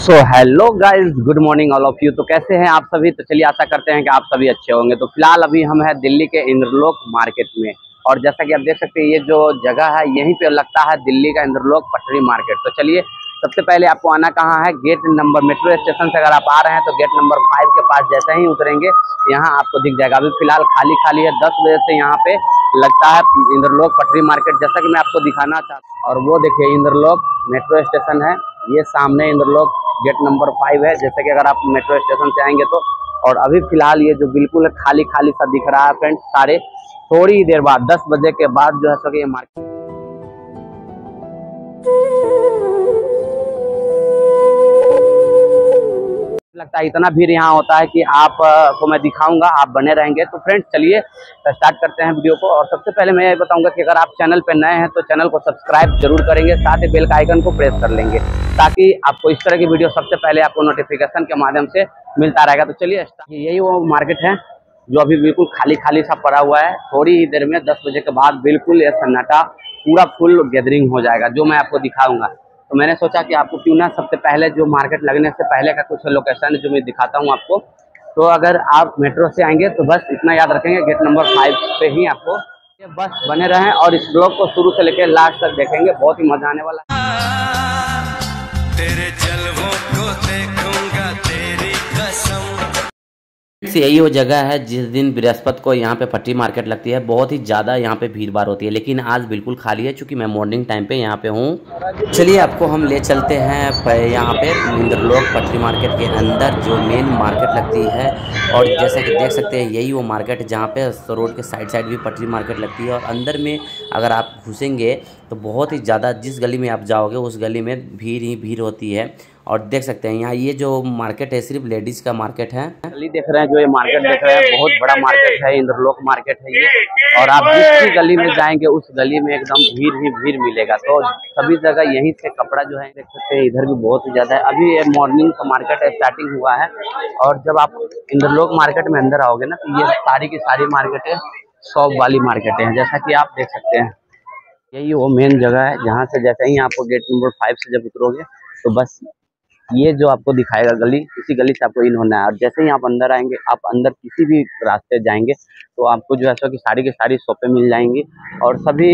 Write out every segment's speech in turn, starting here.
So hello guys, good morning all of you. तो कैसे हैं आप सभी? तो चलिए आशा करते हैं कि आप सभी अच्छे होंगे। तो फिलहाल अभी हम हैं दिल्ली के इंद्रलोक मार्केट में, और जैसा कि आप देख सकते हैं ये जो जगह है यहीं पे लगता है दिल्ली का इंद्रलोक पटरी मार्केट। तो चलिए सबसे पहले आपको आना कहाँ है, गेट नंबर मेट्रो स्टेशन से अगर आप आ रहे हैं तो गेट नंबर 5 के पास जैसे ही उतरेंगे यहाँ आपको दिख जाएगा। अभी फिलहाल खाली खाली है, 10 बजे से यहाँ पे लगता है इंद्रलोक पटरी मार्केट, जैसा कि मैं आपको दिखाना चाहता हूँ। और वो देखिए इंद्रलोक मेट्रो स्टेशन है, ये सामने इंद्रलोक गेट नंबर 5 है। जैसे कि अगर आप मेट्रो स्टेशन से आएंगे तो, और अभी फिलहाल ये जो बिल्कुल खाली खाली सा दिख रहा है फ्रेंड्स, सारे थोड़ी देर बाद 10 बजे के बाद जो है सो ये मार्केट लगता है इतना भीड़ यहाँ होता है कि आप को मैं दिखाऊंगा, आप बने रहेंगे। तो फ्रेंड्स चलिए स्टार्ट करते हैं वीडियो को। और सबसे पहले मैं ये बताऊंगा कि अगर आप चैनल पे नए हैं तो चैनल को सब्सक्राइब जरूर करेंगे, साथ ही बेल का आइकन को प्रेस कर लेंगे ताकि आपको इस तरह की वीडियो सबसे पहले आपको नोटिफिकेशन के माध्यम से मिलता रहेगा। तो चलिए यही वो मार्केट है जो अभी बिल्कुल खाली खाली सा पड़ा हुआ है। थोड़ी ही देर में 10 बजे के बाद बिल्कुल ये सन्नाटा पूरा फुल गैदरिंग हो जाएगा, जो मैं आपको दिखाऊंगा। तो मैंने सोचा कि आपको क्यों ना सबसे पहले जो मार्केट लगने से पहले का कुछ लोकेशन जो मैं दिखाता हूँ आपको। तो अगर आप मेट्रो से आएंगे तो बस इतना याद रखेंगे, गेट नंबर 5 पे ही आपको ये बस बने रहें और इस ब्लॉग को शुरू से लेकर लास्ट तक देखेंगे, बहुत ही मजा आने वाला है। तेरे जलवों को देखूंगा तेरी कसम। यही वो जगह है जिस दिन बृहस्पति को यहाँ पे पटरी मार्केट लगती है। बहुत ही ज़्यादा यहाँ पे भीड़ भाड़ होती है, लेकिन आज बिल्कुल खाली है क्योंकि मैं मॉर्निंग टाइम पे यहाँ पे हूँ। चलिए आपको हम ले चलते हैं यहाँ पे इंद्रलोक पटरी मार्केट के अंदर जो मेन मार्केट लगती है। और जैसे कि देख सकते हैं यही वो मार्केट जहाँ पे रोड के साइड साइड भी पटरी मार्केट लगती है। और अंदर में अगर आप घुसेंगे तो बहुत ही ज़्यादा, जिस गली में आप जाओगे उस गली में भीड़ ही भीड़ होती है। और देख सकते हैं यहाँ ये जो मार्केट है सिर्फ लेडीज का मार्केट है। गली देख रहे हैं, जो ये मार्केट देख रहे हैं बहुत बड़ा मार्केट है, इंद्रलोक मार्केट है ये। और आप जिस भी गली में जाएंगे उस गली में एकदम भीड़ ही भीड़ मिलेगा। तो सभी जगह यहीं से कपड़ा जो है देख सकते हैं, इधर भी बहुत ही ज्यादा है। अभी ये मॉर्निंग का मार्केट स्टार्टिंग हुआ है। और जब आप इंद्रलोक मार्केट में अंदर आओगे ना तो ये सारी की सारी मार्केटें शॉप वाली मार्केटें हैं, जैसा कि आप देख सकते हैं। यही वो मेन जगह है जहाँ से जैसे ही आपको गेट नंबर 5 से जब उतरोगे तो बस ये जो आपको दिखाएगा गली, इसी गली से आपको इन होना है। और जैसे ही आप अंदर आएंगे, आप अंदर किसी भी रास्ते जाएंगे तो आपको जो है सो कि सारी की सारी शॉपें मिल जाएंगी। और सभी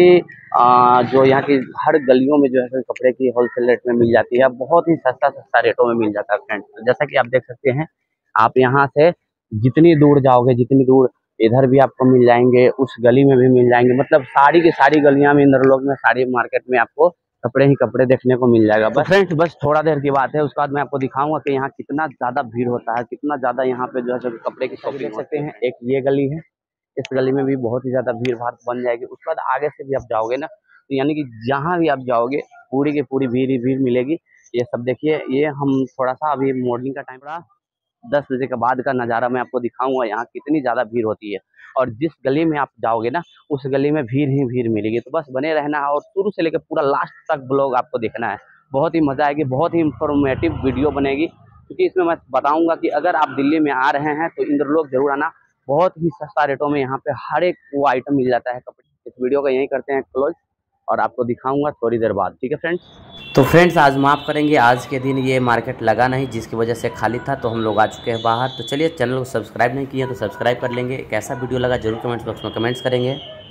जो यहाँ की हर गलियों में जो है कपड़े की होलसेल रेट में मिल जाती है, बहुत ही सस्ता सस्ता रेटों में मिल जाता है फ्रेंड्स। तो जैसा कि आप देख सकते हैं, आप यहाँ से जितनी दूर जाओगे, जितनी दूर इधर भी आपको मिल जाएंगे, उस गली में भी मिल जाएंगे। मतलब सारी की सारी गलियां में इंद्रलोक में सारी मार्केट में आपको कपड़े ही कपड़े देखने को मिल जाएगा। बस फ्रेंड्स बस थोड़ा देर की बात है, उसके बाद मैं आपको दिखाऊंगा कि यहाँ कितना ज्यादा भीड़ होता है, कितना ज्यादा यहाँ पे जो है कपड़े की शॉपिंग देख सकते हैं। एक ये गली है, इस गली में भी बहुत ही ज्यादा भीड़ भाड़ बन जाएगी। उसके बाद आगे से भी आप जाओगे ना तो यानी कि जहाँ भी आप जाओगे पूरी की पूरी भीड़ ही भीड़ मिलेगी। ये सब देखिए, ये हम थोड़ा सा अभी मॉर्निंग का टाइम रहा, 10 बजे के बाद का नज़ारा मैं आपको दिखाऊंगा यहाँ कितनी ज़्यादा भीड़ होती है। और जिस गली में आप जाओगे ना उस गली में भीड़ ही भीड़ मिलेगी। तो बस बने रहना है और शुरू से लेकर पूरा लास्ट तक ब्लॉग आपको देखना है। बहुत ही मज़ा आएगी, बहुत ही इंफॉर्मेटिव वीडियो बनेगी, क्योंकि इसमें मैं बताऊंगा कि अगर आप दिल्ली में आ रहे हैं तो इंद्रलोक जरूर आना। बहुत ही सस्ता रेटों में यहाँ पे हर एक वो आइटम मिल जाता है कपड़े। इस वीडियो को यहीं करते हैं क्लोज और आपको दिखाऊंगा थोड़ी देर बाद, ठीक है फ्रेंड्स। तो फ्रेंड्स आज माफ़ करेंगे, आज के दिन ये मार्केट लगा नहीं जिसकी वजह से खाली था, तो हम लोग आ चुके हैं बाहर। तो चलिए, चैनल को सब्सक्राइब नहीं किए तो सब्सक्राइब कर लेंगे। कैसा वीडियो लगा जरूर कमेंट्स बॉक्स में कमेंट्स करेंगे।